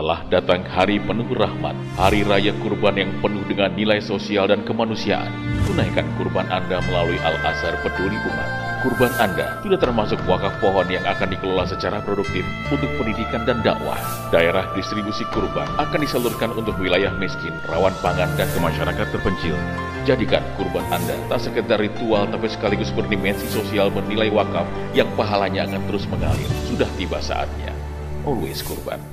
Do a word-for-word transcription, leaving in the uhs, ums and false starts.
Telah datang hari penuh rahmat, hari raya kurban yang penuh dengan nilai sosial dan kemanusiaan. Tunaikan kurban Anda melalui Al-Azhar Peduli Umat. Kurban Anda sudah termasuk wakaf pohon yang akan dikelola secara produktif untuk pendidikan dan dakwah. Daerah distribusi kurban akan disalurkan untuk wilayah miskin, rawan pangan, dan ke masyarakat terpencil. Jadikan kurban Anda tak sekedar ritual tapi sekaligus berdimensi sosial bernilai wakaf yang pahalanya akan terus mengalir. Sudah tiba saatnya. Always kurban.